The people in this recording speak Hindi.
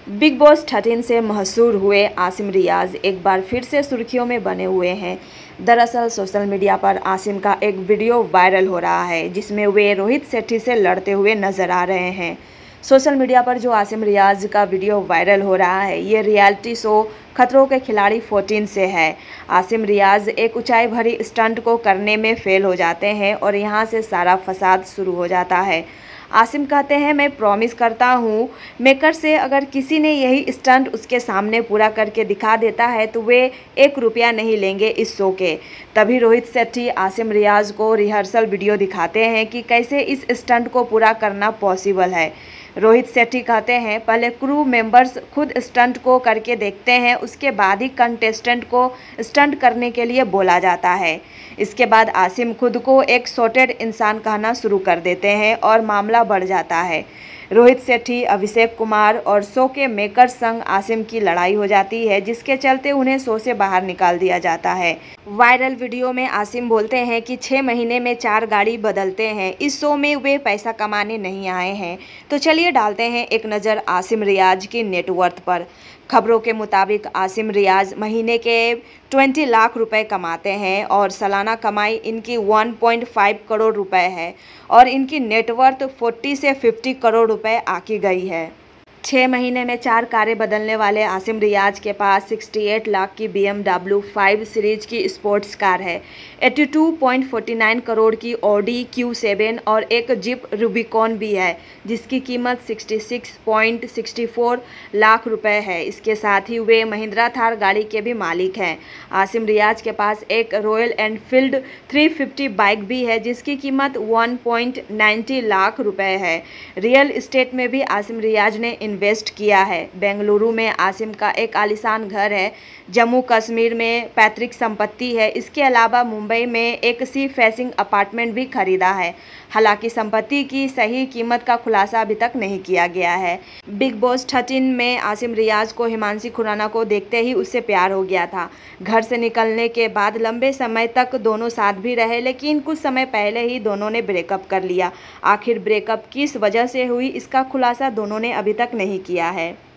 बिग बॉस 13 से मशहूर हुए आसिम रियाज एक बार फिर से सुर्खियों में बने हुए हैं। दरअसल सोशल मीडिया पर आसिम का एक वीडियो वायरल हो रहा है जिसमें वे रोहित शेट्टी से लड़ते हुए नजर आ रहे हैं। सोशल मीडिया पर जो आसिम रियाज का वीडियो वायरल हो रहा है ये रियलिटी शो खतरों के खिलाड़ी 14 से है। आसिम रियाज एक ऊंचाई भरी स्टंट को करने में फेल हो जाते हैं और यहाँ से सारा फसाद शुरू हो जाता है। आसिम कहते हैं, मैं प्रॉमिस करता हूँ मेकर से अगर किसी ने यही स्टंट उसके सामने पूरा करके दिखा देता है तो वे 1 रुपया नहीं लेंगे इस शो के। तभी रोहित शेट्टी आसिम रियाज को रिहर्सल वीडियो दिखाते हैं कि कैसे इस स्टंट को पूरा करना पॉसिबल है। रोहित शेट्टी कहते हैं, पहले क्रू मेंबर्स खुद स्टंट को करके देखते हैं, उसके बाद ही कंटेस्टेंट को स्टंट करने के लिए बोला जाता है। इसके बाद आसिम खुद को एक सॉर्टेड इंसान कहना शुरू कर देते हैं और मामला बढ़ जाता है। रोहित शेट्टी, अभिषेक कुमार और शो के मेकर संग आसिम की लड़ाई हो जाती है जिसके चलते उन्हें शो से बाहर निकाल दिया जाता है। वायरल वीडियो में आसिम बोलते हैं कि 6 महीने में 4 गाड़ी बदलते हैं, इस शो में वे पैसा कमाने नहीं आए हैं। तो चलिए डालते हैं एक नज़र आसिम रियाज की नेटवर्थ पर। खबरों के मुताबिक आसिम रियाज महीने के 20 लाख रुपए कमाते हैं और सालाना कमाई इनकी 1.5 करोड़ रुपए है और इनकी नेटवर्थ 40 से 50 करोड़ रुपए आकी गई है। 6 महीने में 4 कारें बदलने वाले आसिम रियाज के पास 68 लाख की BMW 5 सीरीज की स्पोर्ट्स कार है, 82.49 करोड़ की ऑडी Q7 और एक जीप रूबिकॉन भी है जिसकी कीमत 66.64 लाख रुपए है। इसके साथ ही वे महिंद्रा थार गाड़ी के भी मालिक हैं। आसिम रियाज के पास एक रॉयल एनफील्ड 350 बाइक भी है जिसकी कीमत 1.90 लाख रुपए है। रियल एस्टेट में भी आसिम रियाज ने इन्वेस्ट किया है। बेंगलुरु में आसिम का एक आलीशान घर है, जम्मू कश्मीर में पैतृक संपत्ति है। इसके अलावा मुंबई में एक सी फेसिंग अपार्टमेंट भी खरीदा है। हालांकि संपत्ति की सही कीमत का खुलासा अभी तक नहीं किया गया है। बिग बॉस 13 में आसिम रियाज को हिमांशी खुराना को देखते ही उससे प्यार हो गया था। घर से निकलने के बाद लंबे समय तक दोनों साथ भी रहे लेकिन कुछ समय पहले ही दोनों ने ब्रेकअप कर लिया। आखिर ब्रेकअप किस वजह से हुई इसका खुलासा दोनों ने अभी तक नहीं किया है।